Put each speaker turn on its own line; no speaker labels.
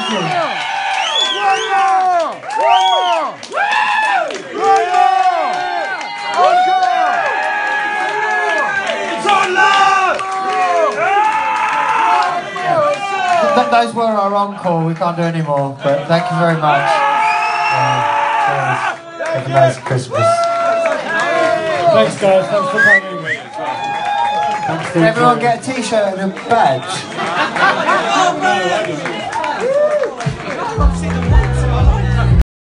Thank you.
One more! Encore!
Those were our encore. We can't do any more, but thank you very much. Have a nice Christmas.
Thanks, guys. Thanks for coming.
Can everyone get a t-shirt and a badge?